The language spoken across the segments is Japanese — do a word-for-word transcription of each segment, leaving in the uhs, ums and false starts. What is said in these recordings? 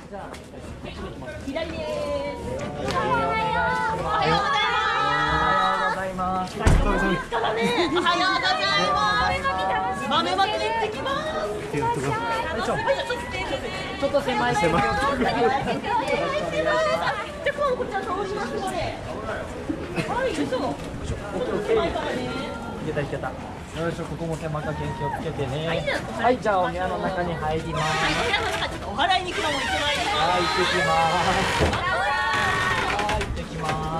じゃあ左です。おはようございます。おはようございます。おはようございます。おはようございます。豆まきで行ってきます。 ちょっと狭い狭い。 じゃあ今度こちら倒しますので。はい、嘘。 いけたいけた。よいしょ、ここも手間加減気をつけてね。はい、じゃあお部屋の中に入ります。 はい、お部屋の中ちょっとお祓いに行くのも一枚です。 はい、行ってきます。はい、行ってきます。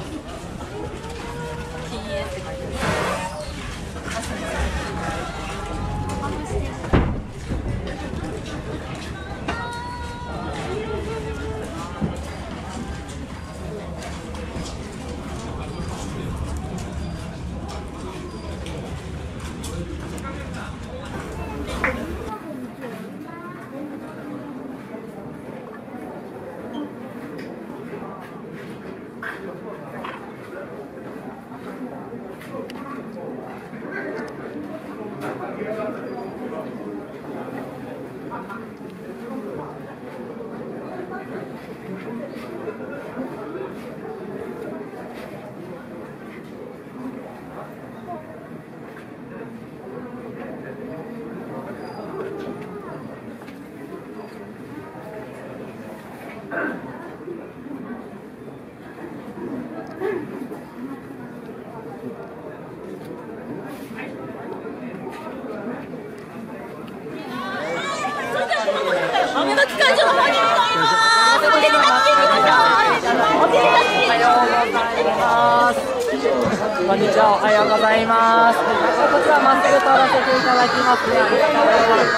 豆まき会場の方に向かいます。お手伝いしてください。お手伝いしてください。 こんにちは、おはようございます。こちらまっすぐ通らせていただきますね。ありがとうございます。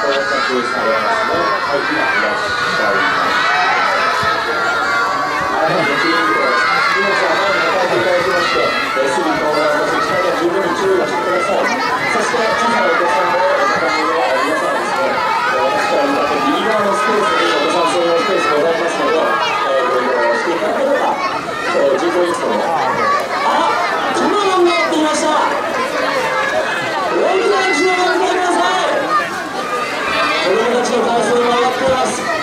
子供たちの感想が上がっています。